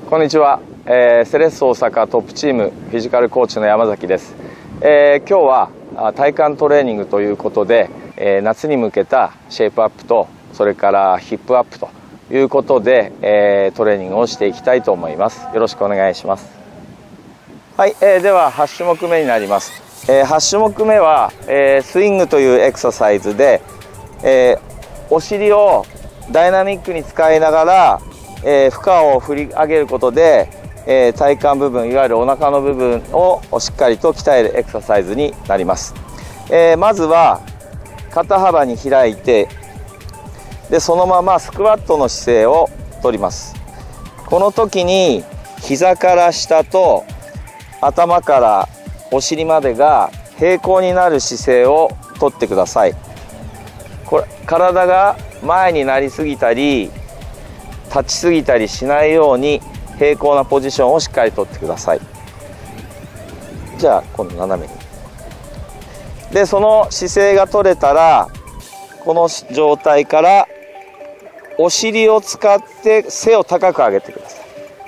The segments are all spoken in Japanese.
こんにちは、セレッソ大阪トップチームフィジカルコーチの山崎です。今日は体幹トレーニングということで、夏に向けたシェイプアップとそれからヒップアップということで、トレーニングをしていきたいと思います。よろしくお願いします。はい、では8種目目になります。8種目目は、スイングというエクササイズで、お尻をダイナミックに使いながら負荷を振り上げることで、体幹部分、いわゆるお腹の部分をしっかりと鍛えるエクササイズになります。まずは肩幅に開いて、でそのままスクワットの姿勢をとります。この時に膝から下と頭からお尻までが平行になる姿勢をとってください。これ体が前になりすぎたり立ちすぎたりしないように平行なポジションをしっかりとってください。じゃあ今度斜めに。でその姿勢が取れたら、この状態からお尻を使って背を高く上げてください。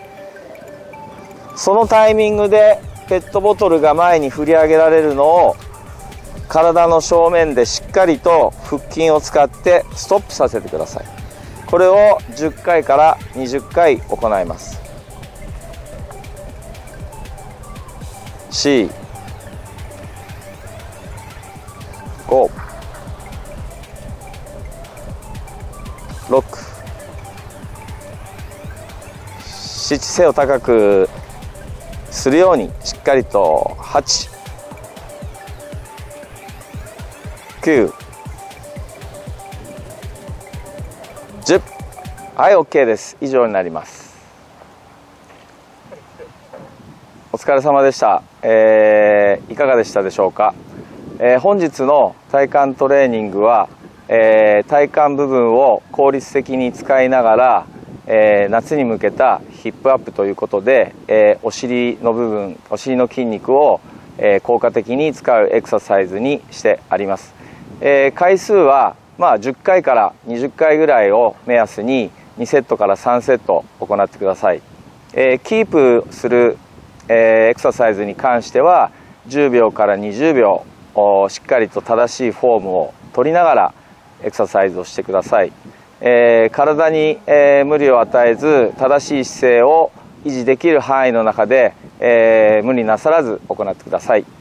そのタイミングでペットボトルが前に振り上げられるのを体の正面でしっかりと腹筋を使ってストップさせてください。これを10回から20回行います。4、5、6、7、背を高くするようにしっかりと8、9、10。はい、OK です。以上になります。お疲れ様でした。いかがでしたでしょうか。本日の体幹トレーニングは、体幹部分を効率的に使いながら、夏に向けたヒップアップということで、お尻の部分、お尻の筋肉を、効果的に使うエクササイズにしてあります。回数は10回から20回ぐらいを目安に2セットから3セット行ってください。キープする、エクササイズに関しては10秒から20秒しっかりと正しいフォームを取りながらエクササイズをしてください。体に、無理を与えず正しい姿勢を維持できる範囲の中で、無理なさらず行ってください。